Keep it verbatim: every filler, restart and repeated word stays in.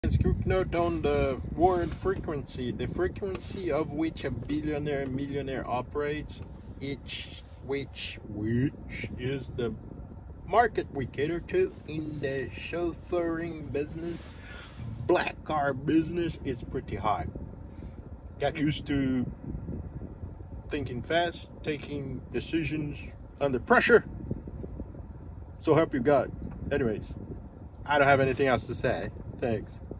Quick note on the word frequency. The frequency of which a billionaire millionaire operates, each which which is the market we cater to in the chauffeuring business, black car business, is pretty high. Get used to thinking fast, taking decisions under pressure. So help you God. Anyways, I don't have anything else to say. Thanks.